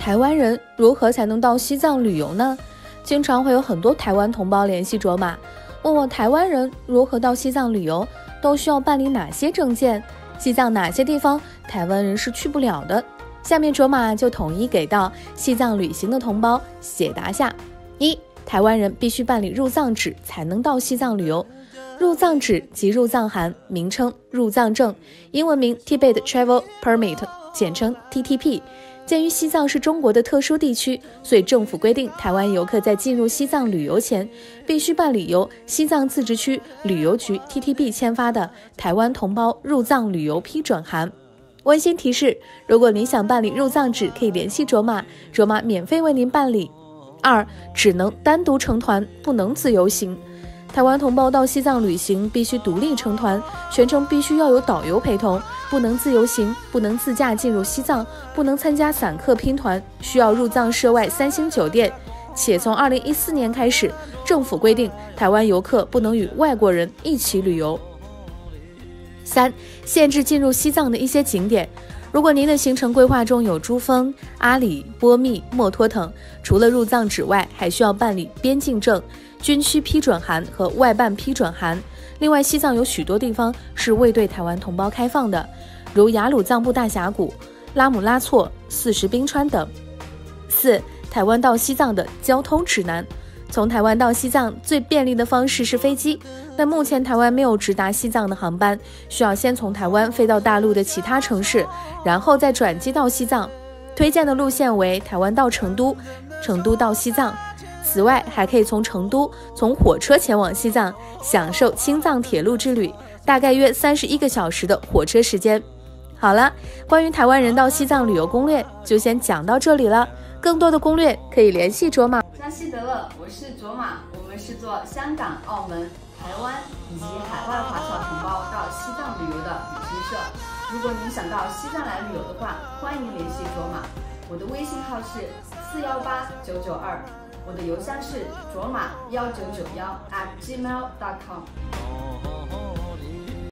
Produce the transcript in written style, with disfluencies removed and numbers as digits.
台湾人如何才能到西藏旅游呢？经常会有很多台湾同胞联系卓玛，问我台湾人如何到西藏旅游，都需要办理哪些证件，西藏哪些地方台湾人是去不了的。下面卓玛就统一给到西藏旅行的同胞解答下。一、台湾人必须办理入藏纸才能到西藏旅游。入藏纸即入藏函，名称入藏证，英文名 Tibet Travel Permit， 简称 TTP。鉴于西藏是中国的特殊地区，所以政府规定台湾游客在进入西藏旅游前，必须办理由西藏自治区旅游局 TTP 签发的台湾同胞入藏旅游批准函。温馨提示，如果您想办理入藏纸，可以联系卓玛，卓玛免费为您办理。二、只能单独成团，不能自由行。台湾同胞到西藏旅行必须独立成团，全程必须要有导游陪同，不能自由行，不能自驾进入西藏，不能参加散客拼团，需要入藏涉外3星酒店。且从2014年开始，政府规定台湾游客不能与外国人一起旅游。三、限制进入西藏的一些景点。如果您的行程规划中有珠峰、阿里、波密、墨脱等，除了入藏纸外，还需要办理边境证、军区批准函和外办批准函。另外，西藏有许多地方是未对台湾同胞开放的，如雅鲁藏布大峡谷、拉姆拉措、四十冰川等。四、台湾到西藏的交通指南。从台湾到西藏最便利的方式是飞机，但目前台湾没有直达西藏的航班，需要先从台湾飞到大陆的其他城市，然后再转机到西藏。推荐的路线为台湾到成都，成都到西藏。此外，还可以从成都从火车前往西藏，享受青藏铁路之旅，大概约31个小时的火车时间。好了，关于台湾人到西藏旅游攻略就先讲到这里了，更多的攻略可以联系卓玛。 江西德勒，我是卓玛，我们是做香港、澳门、台湾以及海外华侨同胞到西藏旅游的旅行社。如果您想到西藏来旅游的话，欢迎联系卓玛。我的微信号是418992，我的邮箱是卓玛1991@gmail.com。